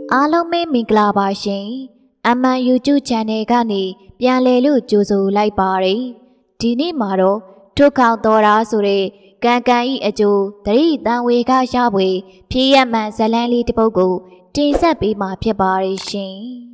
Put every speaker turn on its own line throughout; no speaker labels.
အားလုံးပဲမင်္ဂလာပါရှင်။ MN YouTube Channel ကနေပြန်လည်လို့ကြိုဆိုလိုက်ပါတယ်။ဒီနေ့မှာတော့ထုတ်ခေါင်တော်တာဆိုတဲ့ကန်ကန်ဤအကျိုးသတိတန်ဝေကရပွေဖြည့်ရမှန်ဇလန်းလေးတစ်ပုဒ်ကိုတင်ဆက်ပေးမှာဖြစ်ပါတယ်ရှင်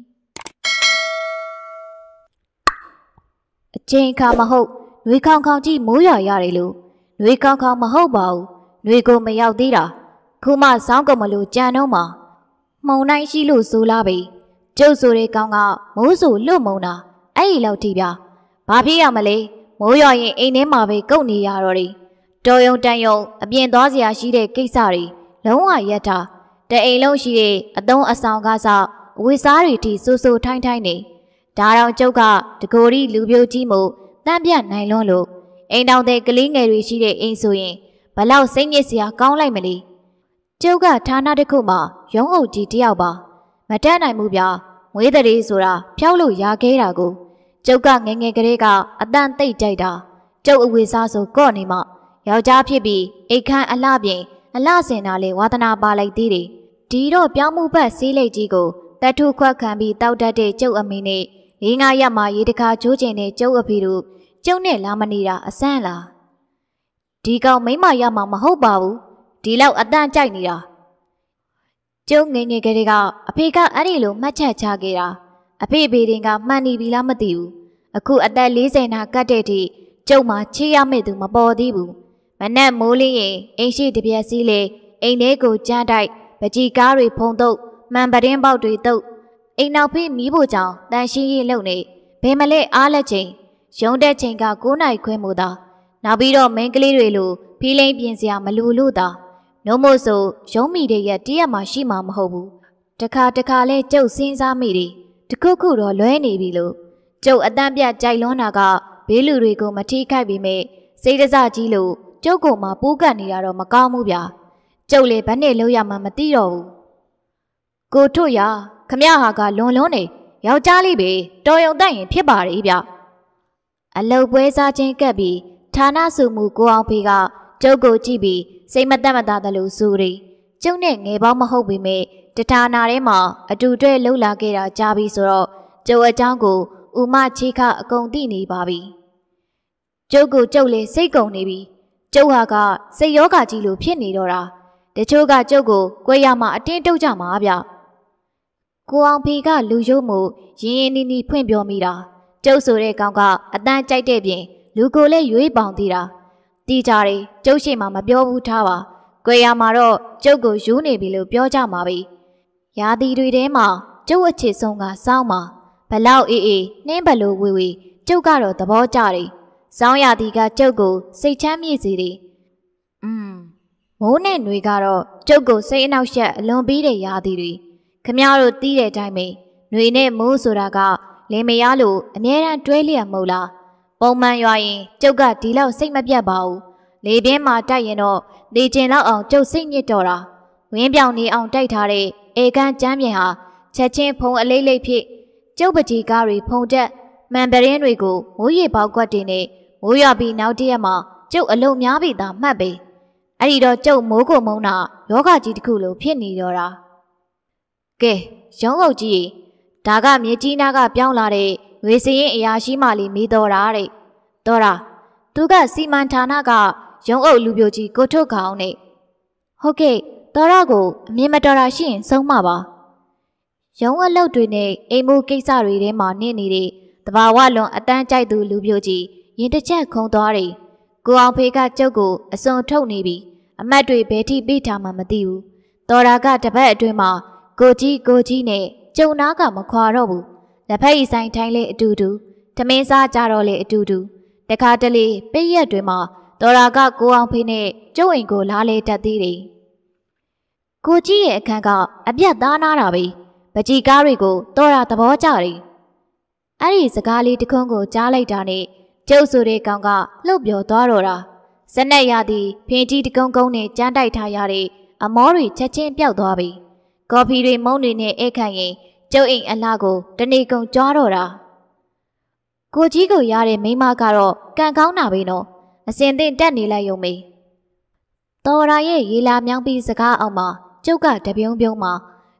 ။အချိန်ခါမဟုတ်နှွေခေါင်ခေါင်ကြီးမိုးရွာရတယ်လို့နှွေခေါင်ခေါင်မဟုတ်ပါဘူး။နှွေကိုမရောက်သေးတာခုမှစောင်းကုန်မလို့ကြံတော့မှာမှုံတိုင်းရှိလို့ဆိုလာပြီကျုပ်ဆိုတဲ့ကောင်ကမိုးဆိုလွတ်မုံတာအဲ့ဒီလောက်ထိဗျာဘာဖြစ်ရမလဲမိုးရွာရင်အိမ်ထဲမှာပဲကုတ်နေရတော့တယ်တော်ယုံတန်ယုံအပြင်သွားစရာရှိတဲ့ကိစ္စတွေလုံးဝရက်တာတအိမ်လုံးရှိတဲ့အသုံးအဆောင်ကစားအဝတ်စားတွေထိဆူဆူထိုင်းထိုင်းနေဒါတောင်ကျုပ်ကတကိုယ်ရီလူပြိုကြီးမှုတန့်ပြနိုင်လွန်းလို့အိမ်တောင်တဲ့ကလေးငယ်တွေရှိတဲ့အိမ်ဆိုရင်ဘလောက်စိတ်ညစ်စရာကောင်းလိုက်မလဲကျုပ်ကဌာနတစ်ခုမှာရုံးအုပ်ကြီးတယောက်ပါမတတ်နိုင်ဘူးဗျာငွေတရေဆိုတာဖျောက်လို့ရခဲ့တာကိုကျုပ်ကငငယ်ကလေးကအတန်သိပ်ကြိုက်တာကျုပ်အဝေစားဆိုကော့နေမှယောက်ျားဖြစ်ပြီးအိတ်ခမ်းအလှပြင်အလှစင်တာလေဝါသနာပါလိုက်သေးတယ်ဒီတော့ပြောင်းမှုပတ်ဆေးလိတ်ကြီးကိုတတ်ထုခွက်ခံပြီးတောက်တတ်တဲ့ကျုပ်အမေနဲ့၄-၅ရက်မှရေတခါချိုးကျင်တဲ့ကျုပ်အဖေတို့ကျုပ်နဲ့လာမနေတာအဆန်းလားဒီကောင်မိမရမှာမဟုတ်ပါဘူးဒီလောက်အတန့်ကြိုက်နေတာကျုပ်ငယ်ငယ်ကလေးကအဖေကအဲ့ဒီလိုမှတ်ချက်ချခဲ့တာအဖေဘေးတင်ကမှန်နေပြီလားမသိဘူးအခုအသက်40နာကတ်တဲ့ထိကျုပ်မှချေးရမယ့်သူမပေါ်သေးဘူးမနက်မိုးလင်းရင်အိမ်ရှိတပြက်စီးလေအိမ်ထဲကိုကြမ်းတိုက်ပကြီးကားတွေဖုံတုပ်မှန်ပတင်းပေါက်တွေတုပ်အိမ်နောက်ဖေးမီးဖို့ကြောင်တန်ရှင်းရေးလုပ်နေဘယ်မလဲအားလက်ချိန်ရုံးတဲ့ချိန်က9နာရီခွဲမို့သာနောက်ပြီးတော့မင်းကလေးတွေလိုဖီးလိန်ပြင်စရာမလိုလို့သာနှုံးမို့ဆိုရုံးမိတဲ့ရက်တရက်မှရှိမှာမဟုတ်ဘူးတခါလဲကျုပ်စဉ်းစားမိတယ်တခုခုတော့လွဲနေပြီလို့ကျုပ်အတန်းပြကြိုက်လွန်းတာကဘေးလူတွေကိုမထိခိုက်ပေမဲ့စိတ်တစကြီးလို့ကျုပ်ကိုမှပူးကတ်နေတာတော့မကောင်းဘူးဗျာကျုပ်လေဘယ်နဲ့လို့ရမှမသိတော့ဘူးကိုထွတ်ရခမရဟာကလွန်နေယောက်ျားလေးပဲတော်ရုံတက်ရင်ဖြစ်ပါလေဗျအလုတ်ပွဲစားချင်းကပ်ပြီးဌာနစုမှုကိုအောင်ဖေကကျုပ်ကိုကြည့်ပြီးစိတ်မတက်မသားသလိုဆိုရီကျုပ်နဲ့ငယ်ပေါင်းမဟုတ်ပေမဲ့တဌာနာထဲမှာအတူတွဲလှုပ်လာခဲ့တာကြားပြီးဆိုတော့ကျုပ်အကြောင်းကိုဥမချီခအကုန်သိနေပါပြီကျုပ်ကိုကျုပ်လေစိတ်ကုန်နေပြီကျုပ်ဟာကစိတ်ယောဂကြီးလိုဖြစ်နေတော့တာတချို့ကကျုပ်ကိုကြွယ်ရမှအတင်းတုတ်ကြမှာဗျကိုအောင်ဖေကလူရိုးမှုရင်းရင်းနှီးနှီးဖွင့်ပြောမိတာကျုပ်ဆိုတဲ့ကောင်ကအတန်းကြိုက်တဲ့ပြင်လူကိုလည်းရွေးပေါင်သေးတာတီးကြတယ်ကျုပ်ရှိမှမပြောဘူးထားပါကြွယ်ရမှာတော့ကျုပ်ကိုယူနေပြီလို့ပြောကြမှာပဲရာသီတွေထဲမှာကျုပ်အချစ်ဆုံးကစောင်းမှာဘလောက်အေးနှင်းဘလို့ဝေဝေကျုပ်ကတော့သဘောကျတယ်စောင်းရာသီကကျုပ်ကိုစိတ်ချမ်းမြေ့စေတယ်မိုးနဲ့နှွေကတော့ကျုပ်ကိုစိတ်အနှောက်ယှက်အလွန်ပြီးတဲ့ရာသီတွေခမည်းတော်တီးတဲ့အတိုင်းပဲနှွေနဲ့မိုးဆိုတာကလင်မယားလို့အမြဲတမ်းတွဲလျက်မဟုတ်လားပုံမှန်ရွာရင်ကျုပ်ကဒီလောက်စိတ်မပြတ်ပါဘူးလေပြင်းမှာတိုက်ရင်တော့နေကျင်လောက်အောင်ကျုပ်စိတ်ညစ်တော့တာဝင်းပြောင်နေအောင်တိုက်ထားတဲ့ဧကန်ကျမ်းပြင်ဟာချက်ချင်းဖုံအလေးလေးဖြစ်ကျုပ်ပကြီးကားတွေဖုံတက်မှန်ပရင်းတွေကိုမိုးရေပေါက်ကွက်တွေနဲ့မိုးရွာပြီးနောက်တရက်မှာကျုပ်အလုံးများပြီသာမှတ်ပဲအဲ့ဒီတော့ကျုပ်မိုးကိုမုန်းတာယောဂကြီးတစ်ခုလိုဖြစ်နေတော့တာကဲရုံးအုပ်ကြီးဒါကမြေကြီးနားကပြောင်းလာတဲ့ငွေစရင်အရာရှိမှလေးမိတော်တာတဲ့တော်တာသူကစီမံဌာနကရုံးအုပ်လူပြိုကြီးကိုထုတ်ခေါင်းနဲ့ဟုတ်ကဲ့တော်ရကိုအမြင်မတော်တာရှိရင်ဆုံးမပါရုံးအလုပ်တွေနဲ့အိမ်မှုကိစ္စတွေထဲမှာနေနေတဲ့တဘာဝလွန်အတန်းကြိုက်သူလူပြိုကြီးရင်တစ်ချက်ခုံသွားတယ်ကိုအောင်ဖေကကျုပ်ကိုအစွန်ထုတ်နေပြီအမတ်တွေဘယ်ထိပေးထားမှမသိဘူးတော်တာကတပတ်အတွင်းမှာကိုကြီးနဲ့ကျုံနာကမခွာတော့ဘူးလက်ဖက်ရည်ဆိုင်ထိုင်းလေအတူတူထမင်းစားကြတော့လေအတူတူတခါတလေပိတ်ရက်တွေမှာတော်တာကကိုအောင်ဖေနဲ့ကျုံအိမ်ကိုလားလေတက်သေးတယ်ကိုကြီးရဲ့အခန်းကအပြတ်သားနာတာပဲပကြီးကားတွေကိုတော်တာသဘောကျတယ်အဲ့ဒီစကားလေးတခွန်းကိုကြားလိုက်တာနဲ့ကျုပ်ဆိုတဲ့ကောင်ကလှုပ်ပြောသွားတော့တာစနက်ရသည်ဖင်ကြီးတကုန်းနဲ့ကြမ်းတိုက်ထားရတဲ့အမောတွေချက်ချင်းပျောက်သွားပြီကော်ဖီတွေမုန့်တွေနဲ့အိတ်ခန့်ရင်ကျုပ်အိမ်အလှကိုတနေကုန်ကြွားတော့တာကိုကြီးကိုရတဲ့မိန်းမကတော့ကံကောင်းတာပဲနော်အစင်သင့်တက်နေလိုက်ရုံပဲတော်ရာရဲ့ရေလာမြောင်းပြီးစကားအောင်မှာကျုပ်ကတပြုံးပြုံးမှာ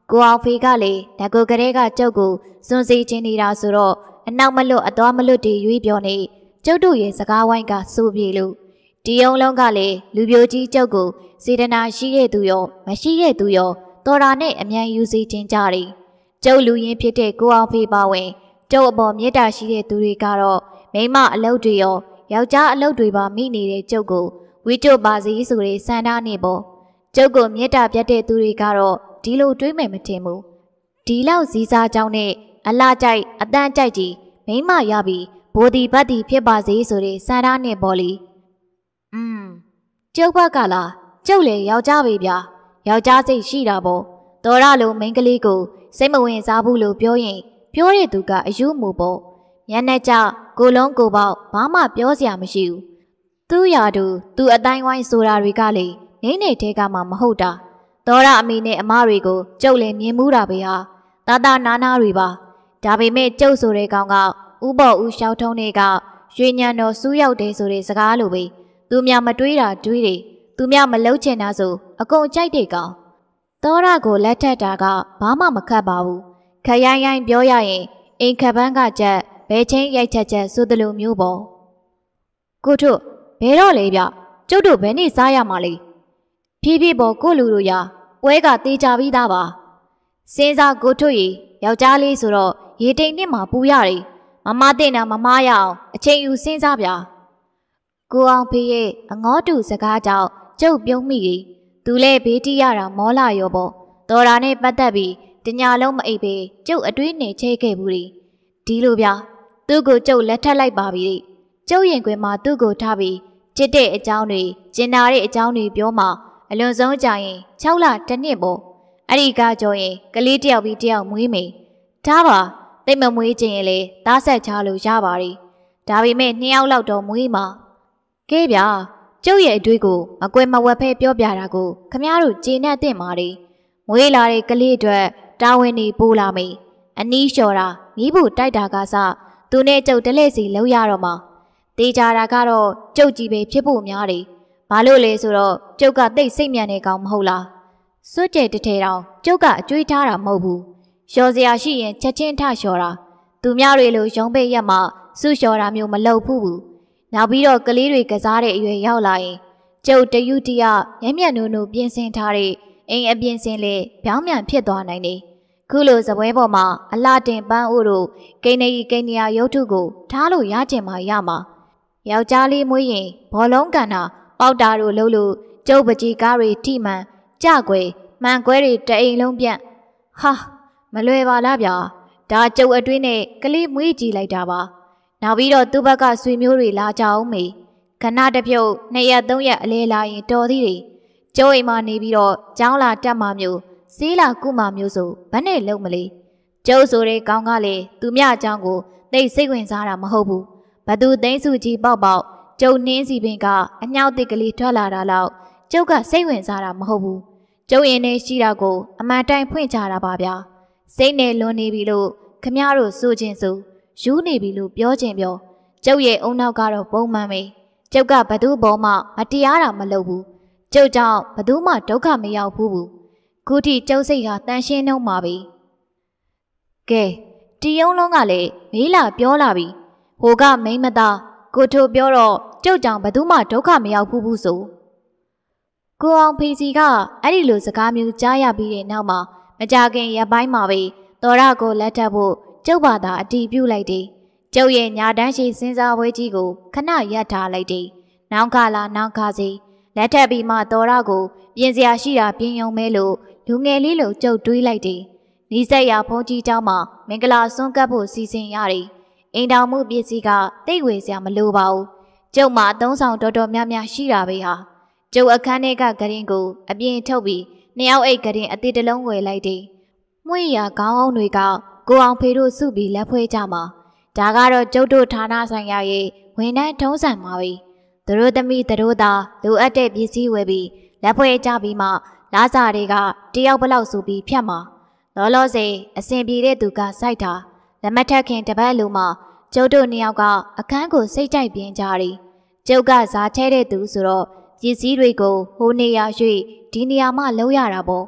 ကိုအောင်ဖေကလေဓာကိုကလေးကကျုပ်ကိုစွန့်စီချင်းနေတာဆိုတော့အနောက်မလွတ်အသွားမလွတ်တွေရွေးပြောနေကျုပ်တို့ရဲ့စကားဝိုင်းကစိုးပြေလို့ဒီယုံလုံးကလည်းလူပြိုကြီးကျုပ်ကိုစေတနာရှိတဲ့သူရောမရှိတဲ့သူရောတော်တာနဲ့အမြန်ယူစီခြင်းကြတယ်ကျုပ်လူရင်းဖြစ်တဲ့ကိုအောင်ဖေပါဝင်ကျုပ်အပေါ်မေတ္တာရှိတဲ့သူတွေကတော့မိမအလုပ်တွေရောယောက်ျားအလုပ်တွေပါမိနေတဲ့ကျုပ်ကိုဝိတုပါစီဆိုတဲ့စန္ဒာနဲ့ပေါ့ကျုပ်ကိုမေတ္တာပြတ်တဲ့သူတွေကတော့ဒီလိုတွေးမယ်မထင်ဘူးဒီလောက်စည်းစားကြောင်းနဲ့အလားကြိုက်အတန်းကြိုက်ကြီးမိမရပြီးဘိုဒီဘတ်တီဖြစ်ပါစေဆိုတဲ့စန္ဒာနဲ့ပေါ့လေကျုပ်ဘက်ကလားကျုပ်လေယောက်ျားပဲဗျာယောက်ျားစိတ်ရှိတာပေါ့တော်ရလိုမိန်းကလေးကိုစိတ်မဝင်စားဘူးလို့ပြောရင်ပြောတဲ့သူကအယူမူပေါ့ညနေကျကိုလုံးကိုပေါက်ဘာမှပြောစရာမရှိဘူးသူ့ရာသူသူ့အတိုင်းဝိုင်းဆိုတာတွေကလေနေနေတဲကမှမဟုတ်တာတော်ရအမေနဲ့အမတွေကိုကျုပ်လည်းမြင်မှုတာပဲဟာတာတာနာနာတွေပါဒါပေမဲ့ကျုပ်ဆိုတဲ့ကောင်ကဥပေါ်ဦးရှောက်ထုံးတွေကရွှေညံတော်စူးရောက်တယ်ဆိုတဲ့စကားလိုပဲသူများမတွေးတာတွေးတယ်သူများမလှုပ်ချင်တာဆိုအကုန်ကြိုက်တဲ့ကောင်တော်ရကိုလက်ထက်တာကဘာမှမခတ်ပါဘူးခရိုင်းရိုင်းပြောရရင်အိမ်ခပန်းကကြက်ဘဲချင်းရိုက်ချက်ချက်ဆိုသလိုမျိုးပေါ့ကိုတို့ဘဲတော့လေဗျကျုပ်တို့ဘယ်နေ့စားရမှာလဲဖြည်းဖြည်းပေါ်ကိုလူတို့ရာပွဲကတေးကြပြီးသားပါစဉ်းစားကိုတို့ရေယောက်ျားလေးဆိုတော့ရေတိမ်နှစ်မှာပူရတယ်မမတင်တာမမရအောင်အချိန်ယူစဉ်းစားဗျာကိုအောင်ဖေးရဲ့အငေါတူစကားကြောင့်ကျုပ်ပြုံးမိကြီးသူလည်းဘေးတိရတာမောလာရောပေါ့တော်တာနဲ့ပတ်သက်ပြီးတညာလုံးမအိပ်ပဲကျုပ်အတွေးနေချဲခဲ့ဘူးဒီလိုဗျာသူ့ကိုကျုပ်လက်ထပ်လိုက်ပါပြီကျုပ်ရင်ခွင်မှာသူ့ကိုထားပြီးချစ်တဲ့အကြောင်းတွေကျင်နာတဲ့အကြောင်းတွေပြောမှအလွန်ဆုံးကြာရင်6လတစ်နှစ်ပေါ့အဲ့ဒီကကြောရင်ကလေးတယောက်ပြီးတယောက်မွေးမေထားပါတိတ်မမွေးခြင်းရင်လေသားဆက်ချလို့ရပါတယ်ဒါပေမဲ့2ယောက်လောက်တော့မွေးမှာကဲဗျာကျုပ်ရဲ့အတွေးကိုမကွယ်မဝက်ဖဲပြောပြတာကိုခမည်းတော်ကျေနပ်တဲ့မာတွေမွေးလာတဲ့ကလေးအတွက်တာဝန်နေပိုးလာမေအနီးလျှော်တာမိဖို့တိုက်တာကစသူနဲ့ကျုပ်တလဲစီလောက်ရတော့မှာတေးကြတာကတော့ကျုပ်ကြီးပဲဖြစ်ဖို့များတယ်ဘာလို့လဲဆိုတော့ကျုပ်ကတိတ်စိတ်မြန်နေကောင်မဟုတ်လားစွတ်ကျဲတထဲတောင်ကျုပ်ကအကျွေးထားတာမဟုတ်ဘူးလျှော်စရာရှိရင်ချက်ချင်းထလျှော်တာသူများတွေလိုရုံးပိတ်ရက်မှစုလျှော်တာမျိုးမလုပ်ဘူးနောက်ပြီးတော့ကလေးတွေကစားတဲ့အရွယ်ရောက်လာရင်ကျုပ်တယူတရမျက်မျက်နှုံနှုံပြင်ဆင်ထားတဲ့အိမ်အပြင်ဆင်လေပြောင်းပြန်ဖြစ်သွားနိုင်တယ်ခုလိုစပွဲပေါ်မှာအလှတင်ပန်းအိုးတို့ကိန်းနေရာရုပ်ထုကိုထားလို့ရကျင်မှရမှာယောက်ျားလေးမွေးရင်ဘောလုံးကန်တာပေါက်တာတို့လှုပ်လို့ကျုပ်ပကြီးကားတွေထိမှန်ကြွယ်မှန်ကွဲတွေတအိမ်လုံးပြန့်ဟာမလွယ်ပါလားဗျာဒါကျုပ်အတွင်းနဲ့ကလေးမွေးကြည့်လိုက်တာပါနောက်ပြီးတော့သူ့ဘက်ကဆွေမျိုးတွေလာကြအောင်မေခဏတစ်ဖြုတ်2ရက်3ရက်အလဲလာရင်တော်သေးတယ်ကျုပ်အိမ်မှာနေပြီးတော့ကျောင်းလာတက်မှမျိုးစေးလာကုမှမျိုးဆိုဘယ်နဲ့လုံးမလဲကျုပ်ဆိုတဲ့ကောင်းကလေသူမြအကြောင်းကိုသိစိတ်ဝင်စားတာမဟုတ်ဘူးဘသူသိန်းစုကြီးပေါက်ကျုပ်နှင်းစီပင်ကအညောက်တစ်ကလေးထွက်လာတာလောက်ကျုပ်ကစိတ်ဝင်စားတာမဟုတ်ဘူးကျုပ်ရင်ထဲရှိတာကိုအမှန်တိုင်းဖွင့်ချတာပါဗျာစိတ်နဲ့လွန်နေပြီလို့ခမည်းတော်ဆိုခြင်းဆိုယူနေပြီလို့ပြောခြင်းပြောကျုပ်ရဲ့အုံနောက်ကတော့ပုံမှန်ပဲကျုပ်ကဘသူဘောမှမတရားတာမလုပ်ဘူးကျုပ်ကြောင့်ဘသူမှဒုက္ခမရောက်ဘူးခုထိကျုပ်စိတ်ဟာတန်ရှင်းနှုံးပါပြီကဲတီယုံလုံးကလည်းမေးလာပြောလာပြီဟိုကမိမသားကိုထိုပြောတော့ကျုပ်ကြောင့်ဘသူမှဒုက္ခမရောက်ဘူးဆိုကိုအောင်ဖေစီကအဲ့ဒီလိုစကားမျိုးကြားရပြီးတဲ့နောက်မှာမကြခင်ရပိုင်းမှာပဲတော်ရကိုလက်ထပ်ဖို့ကျုပ်ဘာသာအတီးပြုတ်လိုက်တယ်ကျုပ်ရဲ့ညာတန်းရှိစဉ်းစားပွဲကြီးကိုခဏရပ်ထားလိုက်တယ်နောင်ခါလာနောင်ခါစီလက်ထပ်ပြီးမှတော်ရကိုပြင်စရာရှိတာပြင်ယုံမဲလို့လူငယ်လေးလိုကျုပ်တွေးလိုက်တယ်နီးစက်ရဖုန်းကြီးเจ้าမှာမင်္ဂလာဆွန်းကပ်ဖို့စီစဉ်ရတယ်အိမ်တော်မှုပစ္စည်းကတိတ်ဝေစရာမလိုပါဘူးကျုပ်မှာအသုံးဆောင်တော်တော်များများရှိတာပဲဟာကျုပ်အခန်းထဲကဂရင်ကိုအပြင်ထုတ်ပြီးနှစ်ယောက်အိတ်ဂရင်အသေးတလုံးဝယ်လိုက်တယ်။မှုရခေါင်းအောင်တွေကကိုအောင်ဖေတို့စုပြီးလက်ဖွဲကြမှာဒါကတော့ကျုပ်တို့ဌာနဆိုင်ရာရဲ့ဝန်ထမ်းထုံးစံပါပဲ။သူတို့သမီးသူတို့သားလိုအပ်တဲ့ပစ္စည်းဝယ်ပြီးလက်ဖွဲကြပြီးမှလာစာတွေကတယောက်ဘလောက်စုပြီးဖြတ်မှာလောလောဆယ်အစဉ်ပြေတဲ့သူကစိုက်တာလက်မထက်ခင်တပတ်လုံးမှကျုပ်တို့နှစ်ယောက်ကအခန်းကိုစိတ်ကြိုက်ပြင်းကြတယ်။ကျုပ်ကဇာချဲတဲ့သူဆိုတော့ပစ္စည်းတွေကိုဟိုနေရာရွှေ့ဒီနေရာမှလုံးရတာပေါ့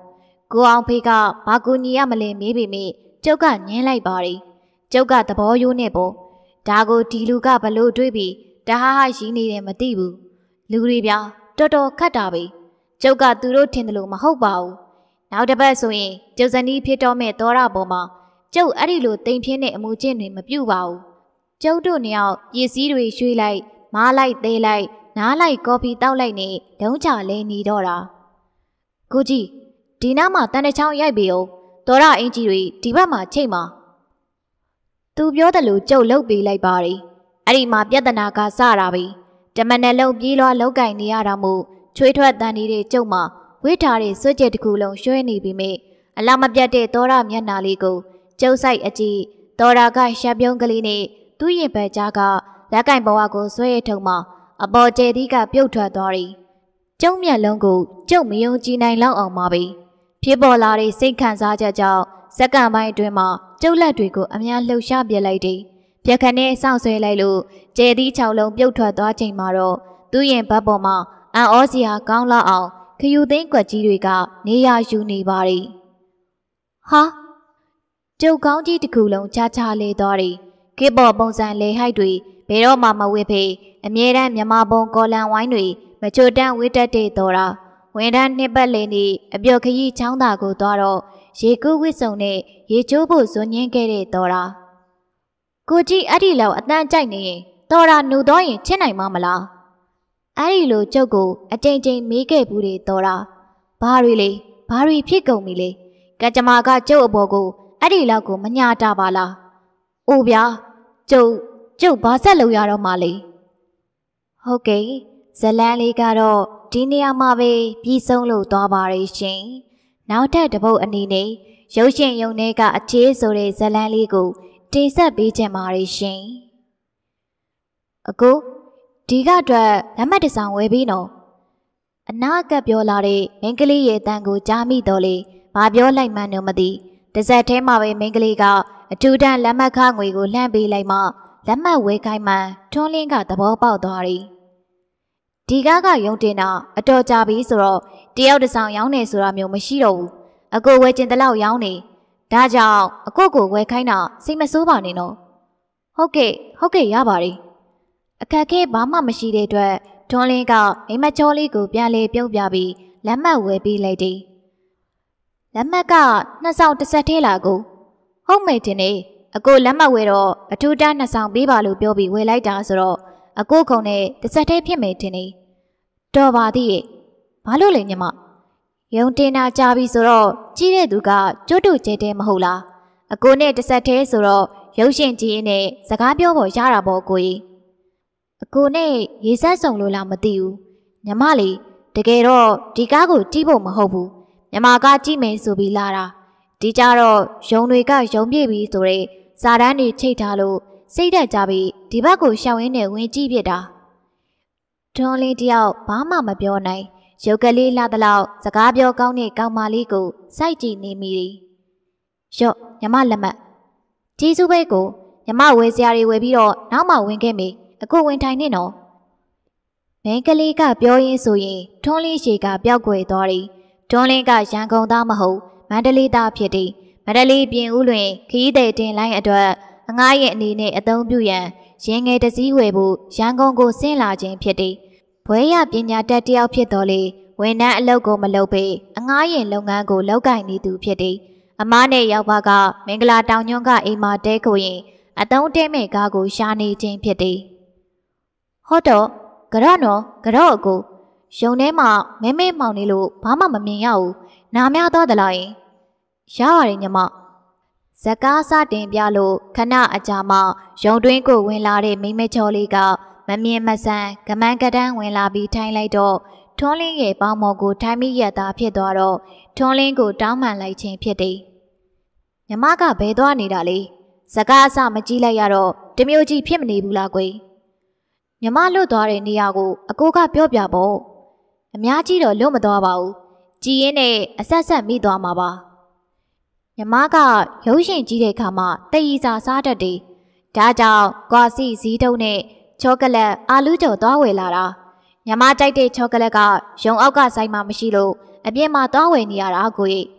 ကိုအောင်ဖေးကဘာကူညီရမလဲမေးပေမဲ့ကျုပ်ကညင်းလိုက်ပါတယ်ကျုပ်ကသဘောရိုးနဲ့ပေါ့ဒါကိုဒီလူကဘလို့တွေးပြီးတဟဟရှိနေတယ်မသိဘူးလူတွေဗျာတော်တော်ခတ်တာပဲကျုပ်ကသူတို့ထင်တယ်လို့မဟုတ်ပါဘူးနောက်တစ်ပတ်ဆိုရင်ကျုပ်ဇနီးဖြစ်တော့မဲ့သောရပေါ်မှာကျုပ်အဲ့ဒီလိုတိမ်ပြင်းတဲ့အမှုချင်းတွေမပြုတ်ပါဘူးကျုပ်တို့နှစ်ယောက်ပစ္စည်းတွေရွှေ့လိုက်မားလိုက်သေးလိုက်နားလိုက်ကော်ဖီတောက်လိုက်နဲ့လုံးချလဲနေတော့တာကိုကြီးဒီနားမှာတန်တချောင်းရိုက်ပြီးအောင်သောရအင်ကြီးတွေဒီဘက်မှာချိတ်မှာသူပြောတယ်လို့ကျုပ်လှုပ်ပေးလိုက်ပါတယ်အဲ့ဒီမှာပြဿနာကစတာပဲတမနယ်လုံးပြေးလွှားလောက်ကင်နေရတာမို့ချွေးထွက်တန်နေတဲ့ကျုပ်မှာဝိထားတဲ့စွဲကျက်တစ်ခုလုံးရွှဲနေပြီမေအလားမပြတ်တဲ့သောရမျက်နာလေးကိုကျုပ်ဆိုင်အကြည့်သောရကရှပ်ပြုံးကလေးနဲ့သူ့ရင်ဘက်ကြားကလက်ကင်ဘဝကိုဆွဲရထုံမှာအပေါ်ကျဲသီးကပြုတ်ထွက်သွားတယ်ကျုံမျက်လုံးကိုကျုပ်မယုံကြည်နိုင်လောက်အောင်ပါပဲဖြစ်ပေါ်လာတဲ့စိတ်ခံစားချက်ကြောင့်စက္ကန့်ပိုင်းအတွင်းမှာကျုပ်လက်တွေကိုအများလှုပ်ရှားပြလိုက်တယ်ပြက်ခနဲ့စောင့်ဆွဲလိုက်လို့ကျဲသီး6လုံးပြုတ်ထွက်သွားချိန်မှာတော့သူ့ရင်ဘက်ပေါ်မှာအန်ဩစရာကောင်းလောက်အောင်ခယူသိန်းကွက်ကြီးတွေကနေရာယူနေပါသည်ဟာကျုပ်ကောင်းကြီးတစ်ခုလုံးချာချာလဲသွားတယ်ခေပေါ်ပုံစံလေဟိုက်တွေဘယ်တော့မှမဝစ်ဖေးအမြဲတမ်းမြမပုံကော်လန်ဝိုင်းတွေမချိုတန်းဝစ်တက်တဲ့တော်တာဝန်ထမ်းနှစ်ပတ်လည်နေအပျော်ခရီးချောင်းသာကိုသွားတော့ရေကူးဝစ်စုံနဲ့ရေချိုးဖို့ဇွန်ညင်းခဲ့တဲ့တော်တာကိုကြီးအဲ့ဒီလောက်အတန်းကြိုက်နေရင်တော်တာနှူတော့ရင်ချစ်နိုင်မှာမလားအဲ့ဒီလိုကျုပ်ကိုအကြိမ်ကြိမ်မေးခဲ့ဘူးတဲ့တော်တာဘာတွေဖြစ်ကုန်ပြီလေကကြမာကကျုပ်အပေါ်ကိုအဲ့ဒီလောက်ကိုမညာတာပါလားအိုဗျာကျုပ်ဘာဆက်လုပ်ရတော့မှလဲဟုတ်ကဲ့ဇလန်းလေးကတော့ဒီနေရာမှာပဲပြီးဆုံးလို့သွားပါရဲ့ရှင်နောက်ထပ်တစ်ပုတ်အနေနဲ့ရုပ်ရှင်ရုံထဲကအချေးဆိုတဲ့ဇလန်းလေးကိုတင်ဆက်ပေးချင်ပါရဲ့ရှင်အကိုဒီကအတွက်လက်မှတ်တစ်စောင်ဝယ်ပြီးနော်အနာကပ်ပြောလာတဲ့မိန်းကလေးရဲ့တန်ကိုကြားမိတော့လေဘာပြောလိုက်မှန်းတော့မသိတစ်စက်ထဲမှာပဲမိန်းကလေးကအထူးတန်းလက်မှတ်ခငွေကိုလှမ်းပေးလိုက်မှလက်မှတ်ဝယ်ခိုင်းမှထွန်းလင်းကသဘောပေါက်သွားတယ်ဒီကရုံတင်တာအတော်ကြာပြီဆိုတော့တယောက်တစ်ဆောင်ရောင်းနေဆိုတာမျိုးမရှိတော့ဘူးအကိုဝယ်ကျင်တလောက်ရောင်းနေဒါကြောင့်အကိုကိုဝယ်ခိုင်းတာစိတ်မဆိုးပါနဲ့နော်ဟုတ်ကဲ့ရပါတယ်အခက်ခဲဘာမှမရှိတဲ့အတွက်ထွန်းလင်းကမိမချောလေးကိုပြန်လေပြုံးပြပြီးလက်မှတ်ဝယ်ပေးလိုက်တယ်လက်မှတ်က2ဆောင်တစ်ဆက်သေးလားကိုဟုတ်မယ်တင်နေအကိုလက်မှတ်ဝယ်တော့အထူးတန်း2ဆောင်ပေးပါလို့ပြောပြီးဝယ်လိုက်တာဆိုတော့အကိုခုံနဲ့တစ်ဆက်သေးဖြစ်မယ်တင်နေတော်ပါသေးရဲ့ဘာလို့လဲညီမရုံတင်တာကြာပြီဆိုတော့ကြီးတဲ့သူကကျွတ်တူကျဲတဲမဟုတ်လားအကိုနဲ့တစ်ဆက်သေးဆိုတော့ရုပ်ရှင်ကြည့်ရင်းနဲ့စကားပြောဖို့ရတာပေါ့ကိုကြီးအကိုနဲ့ရေဆက်စုံလို့လားမသိဘူးညီမလေးတကယ်တော့ဒီကားကိုကြည့်ဖို့မဟုတ်ဘူးညီမကကြည့်မယ်ဆိုပြီးလာတာဒီကြတော့ရုံတွေကရုံပြည့်ပြီးဆိုတဲ့စာတန်းတွေချိတ်ထားလို့စိတ်တက်ကြပြီးဒီဘက်ကိုရှောင်ရင်းနဲ့ဝင်ကြည့်ပြတာထွန်းလင်းတယောက်ဘာမှမပြောနိုင်ရုပ်ကလေးလာတဲ့လောက်စကားပြောကောင်းတဲ့ကောင်မလေးကိုစိုက်ကြည့်နေမိတယ်ရော့ညီမလက်မှတ်ကျေးဇူးပဲကိုညီမဝယ်စရာတွေဝယ်ပြီးတော့နောက်မှဝင်ခဲ့မေအကိုဝင်ထိုင်နေနော်မင်းကလေးကပြောရင်းဆိုရင်ထွန်းလင်းရှေကပျောက်ကွယ်သွားတယ်ထွန်းလင်းကရန်ကုန်သားမဟုတ်မန္တလေးသားဖြစ်တယ်မန္တလေးပြင်ဦးလွင်ခရီးသည်တင်လိုင်းအတွက်အငားရဲ့အနေနဲ့အသုံးပြုရန်ရင်ငယ်တစည်းဝယ်ဖို့ရန်ကုန်ကိုဆင်းလာခြင်းဖြစ်တယ်ဘွဲရပညာတတ်တယောက်ဖြစ်တော်လေဝန်ထမ်းအလုပ်ကိုမလုပ်ပေအငားရင်လုပ်ငန်းကိုလုပ်ကိုင်နေသူဖြစ်တယ်အမားနဲ့ရောက်ပါကမင်္ဂလာတောင်ညွန့်ကအိမ်မှာတဲခိုရင်အတုံးတဲမဲ့ကားကိုရှာနေခြင်းဖြစ်တယ်ဟုတ်တော့ကတော့အကိုရုံထဲမှာမဲမဲမှောင်နေလို့ဘာမှမမြင်ရဘူးနားများသွားသလားယင်ရပါတယ်ညီမဇကားစတင်ပြလို့ခဏအကြာမှရုံတွင်းကိုဝင်လာတဲ့မိမချောလေးကမမြင်မဆန်းကမန်းကတန်းဝင်လာပြီးထိုင်လိုက်တော့ထွန်းလင်းရဲ့ပေါင်းမော်ကိုထိုင်မိရတာဖြစ်သွားတော့ထွန်းလင်းကိုတောင်းပန်လိုက်ခြင်းဖြစ်တယ်ညီမကဘယ်သွားနေတာလဲဇကားအစမကြည့်လိုက်ရတော့တမျိုးကြီးဖြစ်မနေဘူးလားကွယ်ညီမလွတ်သွားတဲ့နေရာကိုအကိုကပြောပြပေါ့အများကြီးတော့လွတ်မသွားပါဘူးကြည်ရင်နဲ့အဆက်ဆက်မိသွားမှာပါညီမကရုပ်ရှင်ကြည့်တဲ့အခါမှာတည်ရည်စာစားတတ်တယ်ဒါကြောင့်ကွာစီဇီးတုံးနဲ့ချောကလက်အာလူးကြော်သွားဝယ်လာတာညီမကြိုက်တဲ့ချောကလက်ကရုံအောက်ကဆိုင်မှာမရှိလို့အပြင်မှာသွားဝယ်နေရတာကို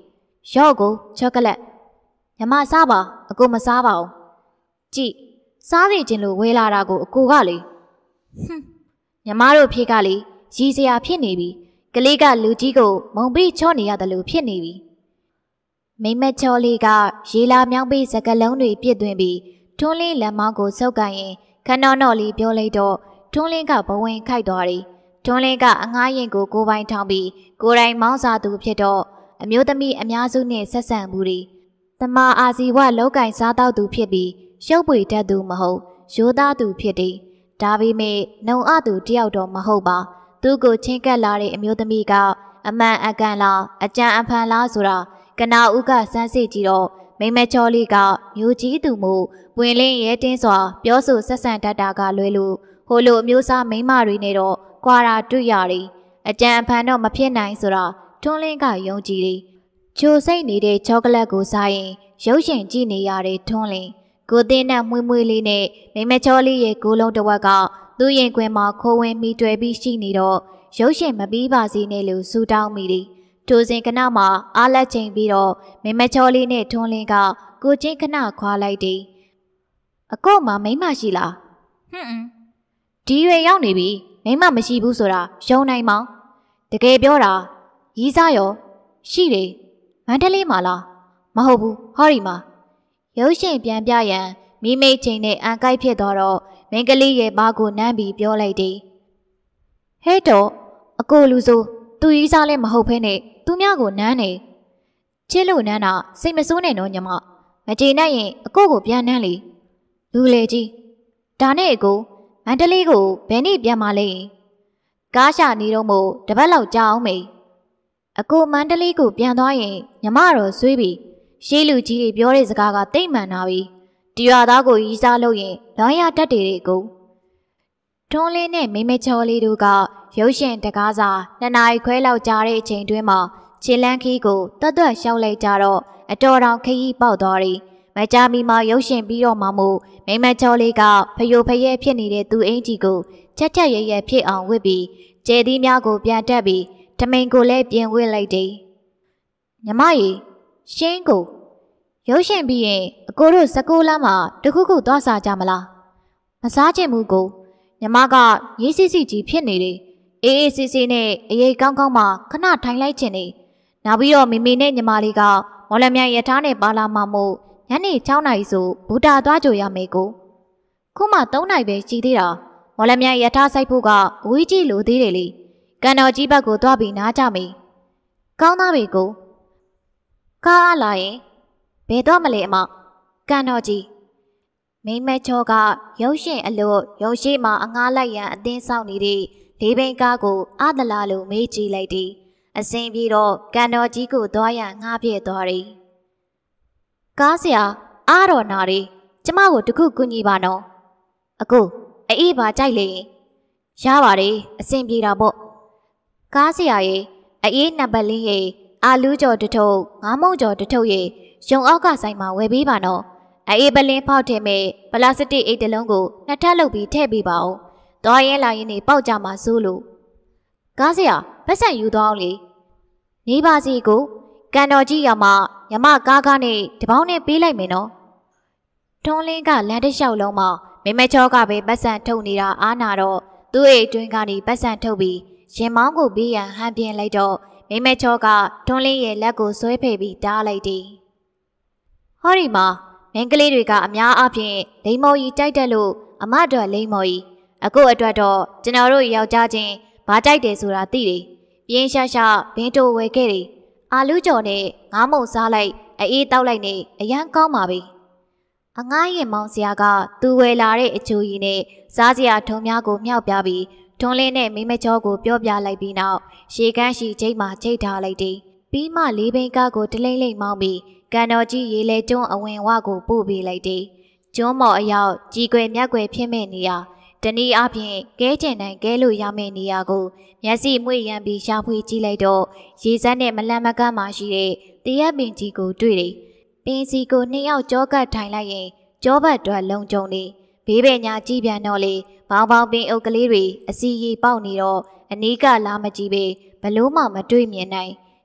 ရော့ကိုချောကလက်ညီမစားပါအကိုမစားပါဘူးကြည့်စားစီခြင်းလို့ဝဲလာတာကိုအကိုကလေညီမတို့ဖြေကလေရီစရာဖြစ်နေပြီကလေးကလူကြီးကိုမုံပြီးချော့နေရတယ်လို့ဖြစ်နေပြီမိမချောလေးကရေလာမြောင်းပြီးစကလုံးတွေပြစ်သွင်းပြီးထွန်းလင်းလက်မောင်းကိုဆုပ်ကန်ရင်ခဏတော့လေးပြောလိုက်တော့ထွန်းလင်းကဘဝင်ခိုက်သွားတယ်ထွန်းလင်းကအငှားရင်ကိုကိုပိုင်ထောင်ပြီးကိုယ်တိုင်မောင်းစားသူဖြစ်တော့အမျိုးသမီးအများစုနဲ့ဆက်ဆံမှုတွေတမအာစီဝလောက်ကင်စားတော့သူဖြစ်ပြီးရှုပ်ပွေတတ်သူမဟုတ်ရိုးသားသူဖြစ်တယ်ဒါပေမဲ့နှုံအသူတယောက်တော့မဟုတ်ပါသူ့ကိုချင်းကပ်လာတဲ့အမျိုးသမီးကအမှန်အကန်လားအကြံအဖန်လားဆိုတာကနာဦးကစမ်းစစ်ကြည့်တော့မိမချောလေးကမျိုးကြီးသူမို့ပွင်လင်းရဲတင်းစွာပြောဆိုဆက်ဆံတတ်တာကလွဲလို့ဟိုလိုအမျိုးသားမိန်းမတွေနဲ့တော့ကွာတာတွေ့ရတယ်အကြံအဖန်တော့မဖြစ်နိုင်ဆိုတာထွန်းလင်းကယုံကြည်တယ်ချိုစိတ်နေတဲ့ချောကလက်ကိုစားရင်ရုပ်ရှင်ကြည့်နေရတဲ့ထွန်းလင်းကိုသိန်းနဲ့မွေးမွေးလေးနဲ့မိမချောလေးရဲ့ကိုလုံးတစ်ဝက်ကသူ့ရင်ခွင်မှာခိုးဝင်မိတွေ့ပြီးရှိနေတော့ရုပ်ရှင်မပြီးပါစေနဲ့လို့ဆူတောင်းမိတယ်ထိုစဉ်ကနမှာအားလက်ချိန်ပြီးတော့မိမချောလေးနဲ့ထွန်းလင်းကကိုချင်းခဏခွာလိုက်တယ်အကော့မှာမိမရှိလားဒီရွယ်ရောက်နေပြီမိမရှိဘူးဆိုတာယုံနိုင်မောင်တကယ်ပြောတာရီးစားရောရှိတယ်မန္တလေးမှာလားမဟုတ်ဘူးဟောဒီမှာရုပ်ရှင်ပြန်ပြရန်မိမိချိန်နဲ့အန်ကိုက်ဖြစ်သွားတော့မင်းကလေးရဲ့ဘာကိုနမ်းပြီးပြောလိုက်တယ်ဟဲ့တော့အကိုလူဆိုသူရီးစားလည်းမဟုတ်ဖ ೇನೆ သူများကိုနမ်းနေချစ်လို့နမ်းတာစိတ်မဆိုးနဲ့တော့ညီမမကြေနဲ့ရင်အကိုကိုပြန်နမ်းလေလူလေကြီးဒါနဲ့အကိုမန္တလေးကိုဘယ်နေ့ပြန်မလဲကားရှာနေတော့မို့တပတ်လောက်ကြာအောင်မေအကိုမန္တလေးကိုပြန်သွားရင်ညီမတော့ဆွေးပြီရှေးလူကြီးတွေပြောတဲ့စကားကတိတ်မှန်တာပြီဒီရွာသားကိုရီးစားလို့ရင်လောင်းရတတ်တယ်အကိုထွန်းလင်းနဲ့မိမချောလေးတို့ကရုပ်ရှင်တကားစာ2 နာရီခွဲလောက်ကြာတဲ့အချိန်တွင်းမှာခြေလန်းခီးကိုတွတ်တွတ်ရှောက်လိုက်ကြတော့အတော်တောင်ခရီးပေါက်သွားတယ်မကြမီမှာရုပ်ရှင်ပြီးတော့မှမို့မိမချောလေးကဖယိုဖယဲဖြစ်နေတဲ့သူအင်ကြီးကိုချက်ချက်ရရဖြစ်အောင်ဝစ်ပြီးကျဲသီးများကိုပြန်တက်ပြီးထမိန်ကိုလည်းပြင်ဝစ်လိုက်တယ်ညီမကြီးရှင်းကိုရုပ်ရှင်ပြီးရင်အကိုတို့16လမ်းမှာတခုခုသွားစားကြမလားမစားချင်ဘူးကိုညီမကရေးစစ်စစ်ကြီးဖြစ်နေတယ်အေးအေးဆေးဆေးနဲ့အရေးကောင်းကောင်းမှခဏထိုင်လိုက်ချင်နေနောက်ပြီးတော့မိမိနဲ့ညီမလေးကမော်လမြိုင်ရထားနဲ့ပါလာမှမို့ညနေ6 နာရီဆိုဘူတာသွားကြရမယ်ကိုခုမှ3 နာရီပဲရှိသေးတာမော်လမြိုင်ရထားဆိုင်ဖို့ကအဝေးကြီးလိုသေးတယ်လေကန်တော်ကြီးဘက်ကိုသွားပြီးနားကြမေကောင်းသားပဲကိုကားလာရင်ဘယ်တော့မလဲအမကန်တော်ကြီးမိမချောကရုပ်ရှင်အလို့ရုပ်ရှိမှအငားလိုက်ရန်အတင်းဆောက်နေတဲ့လေးဘိန်းကားကိုအသလားလို့မေးကြည့်လိုက်သည်အစင်ပြေတော့ကန်တော်ကြီးကိုသွားရန်ငှားပြည့်သွားတယ်ကားဆရာအားတော်နာရီကျမကိုတခုကူညီပါနော်အကိုအေးပါကြိုက်လေရပါတယ်အစင်ပြေတာပေါ့ကားဆရာရဲ့အေးနံပါတ်လေးရဲ့အာလူးကြော်တထုပ်ငါးမုံကြော်တထုပ်ရဲ့ရုံအောက်ကဆိုင်မှာဝယ်ပေးပါနော်အေးပလင်းဖောက်ထည့်မဲ့ပလတ်စတစ်အိတ်တလုံးကို2 ထပ်လုပ်ပြီးထည့်ပေးပါဦးသွားရဲလာရင်နေပေါက်ကြမှာစိုးလို့ကားဆရာပတ်စံယူသွားအောင်လေနေပါစီကိုကန်တော်ကြီးရမညမကားနဲ့တပေါင်းနဲ့ပေးလိုက်မယ်နော်ထွန်းလင်းကလမ်းတစ်လျှောက်လုံးမှာမိမချောကပဲပတ်စံထုတ်နေတာအားနာတော့သူ့အိတ်အတွင်းကနေပတ်စံထုတ်ပြီးရင်မောင်းကိုပေးရန်ဟန်ပြင်းလိုက်တော့မိမချောကထွန်းလင်းရဲ့လက်ကိုဆွဲဖယ်ပြီးတားလိုက်တယ်ဟောဒီမှာမင်းကလေးတွေကအများအားဖြင့်လိမ္မော်ကြီးကြိုက်တယ်လို့အမအတွက်လိမ္မော်ကြီးအခုအတွက်တော့ကျွန်တော်တို့ယောက်ျားချင်းဘာကြိုက်တယ်ဆိုတာသိတယ်ပြင်းရှာရှာဘင်းတိုဝယ်ခဲ့တယ်အာလူးကြော်နဲ့ငါးမုံစားလိုက်အေးတောက်လိုက်နေအရန်ကောင်းပါပြီအငားရင်မောင်ဆရာကသူဝယ်လာတဲ့အချိုကြီးနဲ့စားစရာထုံများကိုမြောက်ပြပြီးထွန်းလင်းနဲ့မိမချောကိုပြောပြလိုက်ပြီးနောက်ရှေကန်းရှိချိတ်မှချိတ်ထားလိုက်တယ်ပြီးမှလေးဘိန်းကားကိုတလိမ့်လိမ့်မောင်းပြီးကန်တော်ကြီးရေလေကျွန်းအဝင်ဝကိုပို့ပေးလိုက်တယ်ကျွန်းမော်အရောက်ကြီးကွယ်မြက်ကွယ်ဖြစ်မဲ့နေရတနည်းအားဖြင့်ကဲကျင်နိုင်ကဲလို့ရမယ့်နေရာကိုမျက်စိမွေ့ရမ်းပြီးရှာဖွေကြည့်လိုက်တော့ရေစက်နဲ့မလန့်မကန့်မှရှိတဲ့တရက်ပင်ကြီးကိုတွေ့တယ်။ပင်စီကို2 ယောက်ကြောကတ်ထိုင်လိုက်ရင်ကြောဘတ်တွက်လုံကြုံနေဘေးပဲညာကြည့်ပြန်တော့လေဘောင်ဘောင်ပင်အုပ်ကလေးတွေအစီရီပေါက်နေတော့အနီးကလာမကြည့်ပဲဘလို့မှမတွေ့မြင်နိုင်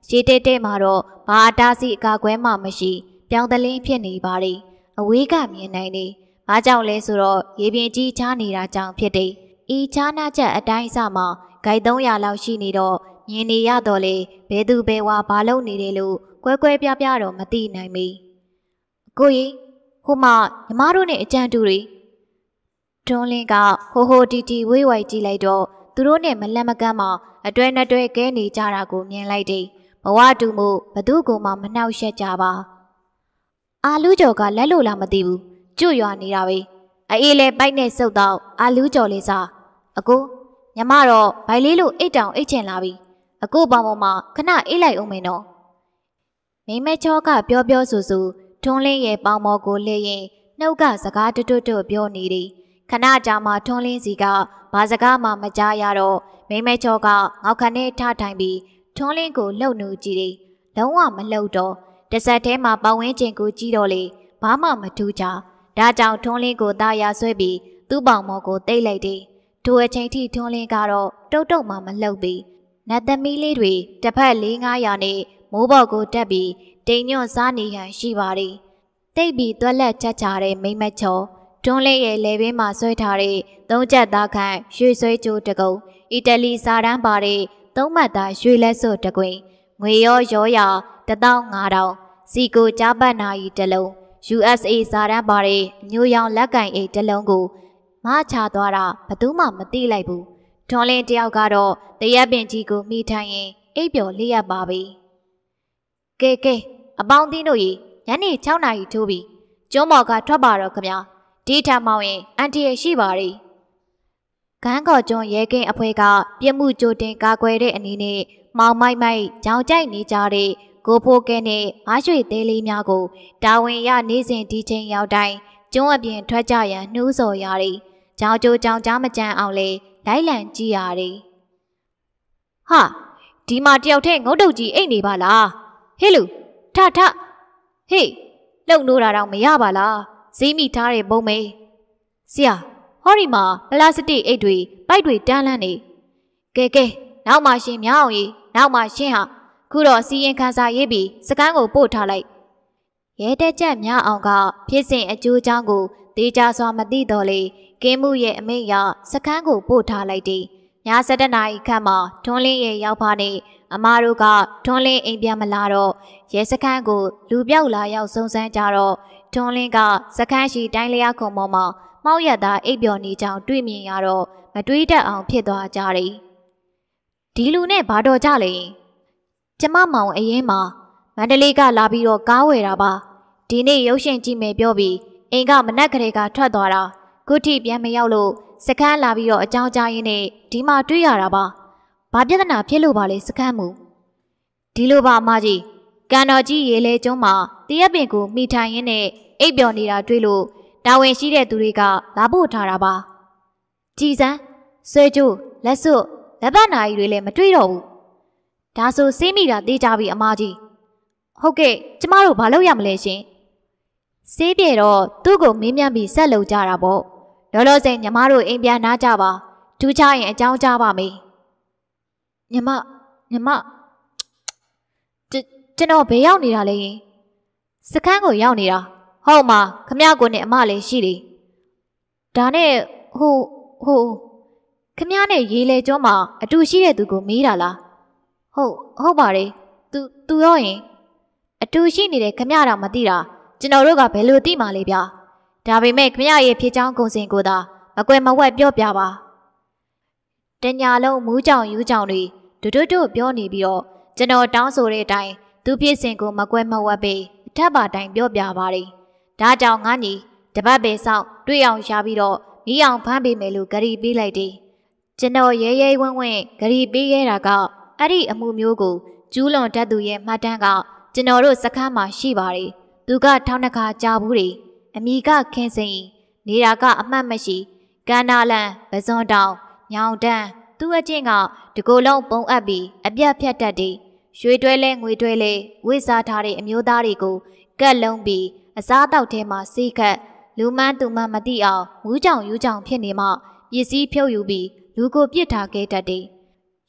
ရှည်တဲမှာတော့ဘာအတားစီအကာကွဲမှမရှိပြောင်းတလင်းဖြစ်နေပါလေအဝေးကမြင်နိုင်နေဘာကြောင့်လဲဆိုတော့ရေပြင်ကြီးချားနေတာကြောင့်ဖြစ်တယ်ဤချားနာချက်အတိုင်းအစမှာဂိုက်300လောက်ရှိနေတော့မြင်နေရတော့လေဘယ်သူဘယ်ဝါဘာလုပ်နေတယ်လို့ကွဲကွဲပြားပြားတော့မသိနိုင်မီကိုကြီးဟိုမှာညီမတို့နဲ့အကြံတူတွေတွန်းလင်းကဟိုတီတီဝေးဝိုက်ကြည့်လိုက်တော့သူတို့နဲ့မလန့်မကမ်းမှာအတွဲနှစ်တွဲကဲနေကြတာကိုမြင်လိုက်တယ်ဘဝတူမှုဘသူကမှမနှောက်ယှက်ကြပါအာလူးကျော်ကလက်လို့လားမသိဘူးကျွတ်ရွာနေတာပဲအေးလဲပိုက်နဲ့စုပ်တော့အာလူးကျော်လေးစားအကိုညမတော့ဘိုင်လေးလို့အိတ်တောင်အိတ်ချင်လာပြီအကိုပေါင်ပေါ်မှာခဏအိတ်လိုက်အောင်မယ်နော်မိမဲချောကပြောဆူထွန်းလင်းရဲ့ပေါင်ပေါ်ကိုလှည့်ရင်နှုတ်ကစကားတွတ်ပြောနေတယ်ခဏကြာမှထွန်းလင်းစီကဘာစကားမှမကြားရတော့မိမဲချောကငေါက်ခနဲ့ထထိုင်ပြီးထွန်းလင်းကိုလှုပ်နူကြည့်တယ်လုံးဝမလှုပ်တော့တဆက်ထဲမှာပဝင်းကျင်ကိုကြည့်တော့လေဘာမှမထူးကြဒါကြောင့်ထွန်းလင်းကိုသားရဆွဲပြီးသူ့ပေါင်မော်ကိုတိတ်လိုက်တယ်ထိုအချိန်ထိထွန်းလင်းကတော့တုတ်မှမလှုပ်ပြီးနတ်သမီးလေးတွေတစ်ဖက်4-500နဲ့မိုးပေါ်ကိုတက်ပြီးတိမ်ညွန့်စားနေဟန်ရှိပါတယ်တိတ်ပြီးတွက်လက်ချက်ချတဲ့မိမချောတွန်းလေးရဲ့လေပင်မှာဆွဲထားတဲ့3ချက်သားခန့်ရွှေဆွဲကြိုးတကုံအီတလီစာတန်းပါတဲ့3မှတ်သားရွှေလက်စွပ်တကွင်ငွေရောရာ15000စီကိုကြားပတ်နာရီတစ်လုံး USA စာတန်းပါတဲ့ညိုရောင်လက်ကင်အိတ်တစ်လုံးကိုမချသွားတာဘသူမှမသိလိုက်ဘူးထွန်းလင်းတယောက်ကတော့တရက်ပင်ကြီးကိုမိထိုင်ရင်အိပ်ပျော်လျက်ပါပဲကဲအပေါင်းသင်းတို့ရေညနေ6နာရီထိုးပြီကျွန်းမော်ကထွက်ပါတော့ခင်ဗျာဒီထမောင်ရင်အန်တီရရှိပါရီခန်းကော်ကျွန်းရဲကင်းအဖွဲကပြစ်မှုကြိုတင်ကာကွယ်တဲ့အနေနဲ့မောင်မိုက်ကြောင်ကြိုက်နေကြတဲ့ကိုဖိုးကဲနဲ့အားရွှေသေးလေးများကိုတာဝန်ရနေစဉ်ဒီချိန်ရောက်တိုင်းကျွန်းအပြင်ထွက်ကြရန်နှိုးဆော်ရတယ်ကြောင်ကြိုကြောင်ကြားမကြမ်းအောင်လေလိုက်လံကြည့်ရတယ်ဟာဒီမှာတယောက်တည်းငုတ်တုတ်ကြီးအိတ်နေပါလားဟေးလူထဟေးလှုပ်နိုးတာတော့မရပါလားဈေးမိထားတဲ့ပုံမေးဆရာဟောဒီမှာပလတ်စတစ်အိတ်တွေပိုက်တွေတန်းလန်းနေကဲနောက်မှရှင်မြောင်းကြီးနောက်မှရှင်ဟာခုတော့စီရင်ခန်းစာရေးပြီးစကန်းကိုပို့ထားလိုက်ရဲတက်ချက်များအောင်ကဖြစ်စဉ်အကျိုးအကြောင်းကိုတေးကြစွာမသိတော့လေကင်းမှုရဲ့အမိန့်အရစကန်းကိုပို့ထားလိုက်တယ်ည7 နာရီခန့်မှာထွန်းလင်းရဲ့ရောက်ဖားနေအမားတို့ကထွန်းလင်းအိမ်ပြန်မလာတော့ရဲစခန်းကိုလူပြောက်လာရောက်စုံစမ်းကြတော့ထွန်းလင်းကစခန်းရှိတိုင်းလျားခုံပေါ်မှာမှောက်ရသားအိပ်ပျော်နေကြောင်တွေ့မြင်ရတော့မတွေးတတ်အောင်ဖြစ်သွားကြတယ်ဒီလူနဲ့ဘာတော်ကြလဲကျမမောင်အရင်မှာမန္တလေးကလာပြီးတော့ကားဝယ်တာပါဒီနေ့ရုပ်ရှင်ကြည့်မယ်ပြောပြီးအိမ်ကမနက်ကလေးကထွက်သွားတာခုထိပြန်မရောက်လို့စခန်းလာပြီးတော့အကြောင်းကြားရင်းနဲ့ဒီမှာတွေ့ရတာပါဘာပြဿနာဖြစ်လို့ပါလဲစခန်းမူဒီလိုပါအမကြီးကန်တော်ကြီးရေလေကျွန်းမှာတရက်ပင်ကိုမိထိုင်ရင်းနဲ့အိပ်ပျော်နေတာတွေ့လို့တာဝန်ရှိတဲ့သူတွေကလာပို့ထားတာပါကြည်စမ်းဆွဲကျိုးလက်စွပ်လက်ပတ်နာရီတွေလည်းမတွေ့တော့ဘူးဒါဆိုစေးမိတာသိကြပြီအမကြီးဟုတ်ကဲ့ကျမတို့ဘာလုပ်ရမလဲရှင်စေးပြေတော့သူ့ကိုမေးမြန်းပြီးဆက်လုပ်ကြတာပေါ့လောလောဆယ်ညီမတို့အိမ်ပြန်နားကြပါထူးခြားရင်အကြောင်းကြားပါမယ်ညီမကျွန်တော်ဘေးရောက်နေတာလေစခန်းကိုရောက်နေတာဟုတ်မှာခမရကိုနဲ့အမလည်းရှိတယ်ဒါနဲ့ဟိုခမရနဲ့ရေလေကျွန်းမှာအတူရှိတဲ့သူကိုမေးတာလားဟုတ်ပါတယ်သူရောရင်အတူရှိနေတဲ့ခမရတော့မသိတာကျွန်တော်တို့ကဘယ်လိုသိမှလဲဗျာဒါပေမဲ့ခမရရဲ့ဖြစ်ချောင်းကုံစင်ကိုသာမကွယ်မဝက်ပြောပြပါတညာလုံးမူးကြောင်ယူးကြောင်တွေတို့ပြောနေပြီးတော့ကျွန်တော်တောင်းဆိုတဲ့အတိုင်းသူဖြစ်စဉ်ကိုမကွယ်မဝက်ပေအထက်ပါတိုင်းပြောပြပါတယ်ဒါကြောင့်ငါညီတပတ်ပဲစောင့်တွေ့အောင်ရှာပြီးတော့မိအောင်ဖမ်းပေးမယ်လို့ဂရီပေးလိုက်တယ်ကျွန်တော်ရဲဝင့်ဂရီပေးခဲ့တာကအဲ့ဒီအမှုမျိုးကိုကျူးလွန်တတ်သူရဲ့မှတ်တမ်းကကျွန်တော်တို့စခန်းမှာရှိပါတယ်သူကထောင်းနှခါကြာဘူးတွေအမိကခင်းစိန်နေတာကအမှတ်မရှိကန်နာလန်ပဇွန်တောင်ညောင်တန်းသူ့အချင်းကတကိုယ်လုံးပုံအပ်ပြီးအပြတ်ဖြတ်တတ်တယ်ရွှေတွဲလဲငွေတွဲလဲဝိစားထားတဲ့အမျိုးသားတွေကိုကတ်လုံးပြီးအစားတောက်ထဲမှာစီးခတ်လူမန်းသူမမသိအောင်မူးကြောင်ယူးကြောင်ဖြစ်နေမှပစ္စည်းဖြုတ်ယူပြီးလူကိုပြစ်ထားခဲ့တတ်တယ်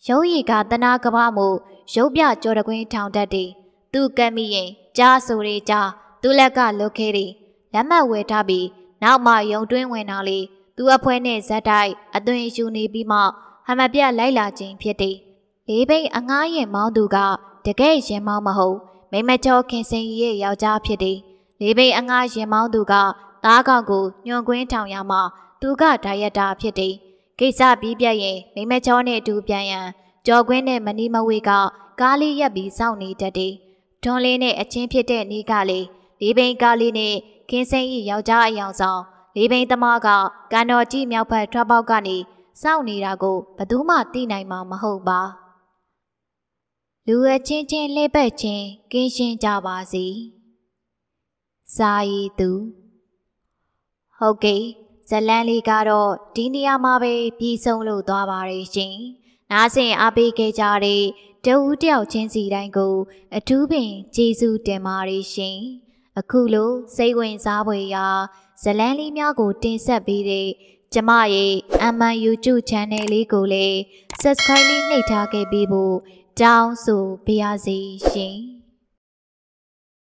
ရုပ်ရည်ကတနာကဘာမှုရုပ်ပြကြော်တကွင်းထောင်တတ်တယ်သူကမ်းမိရင်ကြားဆိုရကြားသူလက်ကလွတ်ခဲ့တယ်လက်မှတ်ဝယ်ထားပြီးနောက်မှယုံတွင်းဝင်တော့လေသူအဖွဲနဲ့ဇက်တိုက်အသွင်ယူနေပြီးမှဟမပြလိုက်လာခြင်းဖြစ်တယ်လေးဘိတ်အငားရင်မောင်းသူကတကယ်ရင်မောင်းမဟုတ်မိမကျော်ခင်စင်ရဲ့ယောက်ျားဖြစ်တယ်လေးဘိတ်အငားရင်မောင်းသူကသားကောင်ကိုညွန်ကွင်းထောင်ရမှသူကဒါရက်တာဖြစ်တယ်ကိစ္စပြီးပြတ်ရင်မိမကျော်နဲ့အတူပြန်ရန်ကြော်ကွင်းနဲ့မနီမဝေကကားလေးရက်ပြီးစောင့်နေတတ်တယ်ထွန်းလေးနဲ့အချင်းဖြစ်တဲ့နီးကလေးလေးဘိတ်ကားလေးနဲ့ခင်းစိမ့်၏ယောက်ျားအယောင်ဆောင်လေးဘိန်းသမားကကန်တော်ကြီးမြောက်ဘက်ထွက်ပေါက်ကနေစောင့်နေတာကိုဘယ်သူမှသိနိုင်မှာမဟုတ်ပါလူအချင်းချင်းလှည့်ပတ်ချင်းကင်းရှင်းကြပါစေစာရီသူဟုတ်ကဲ့ဇလန်းလေးကတော့ဒီနေရာမှာပဲပြီးဆုံးလို့သွားပါရဲ့ရှင်နားဆင်အားပေးခဲ့ကြတဲ့တဦးတယောက်ချင်းစီတိုင်းကိုအထူးပင်ကျေးဇူးတင်ပါတယ်ရှင်အခုလိုစိတ်ဝင်စားဖွယ်ရာဇလန်းလေးများကိုတင်ဆက်ပေးတဲ့ကျမရဲ့ MN YouTube Channel လေးကိုလည်း Subscribe လေးနှိပ်ထားခဲ့ပေးဖို့တောင်းဆိုပါရစေရှင်